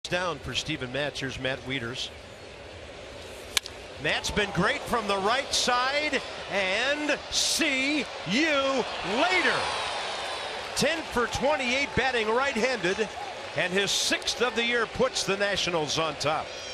Down for Steven Matz. Here's Matt Wieters. Matt's been great from the right side, and see you later. 10 for 28 batting right-handed, and his 6th of the year puts the Nationals on top.